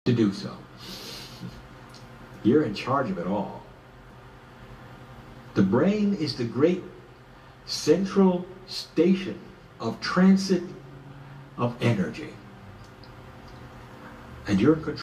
to do so. You're in charge of it all. The brain is the great central station of transit of energy. And you're in control.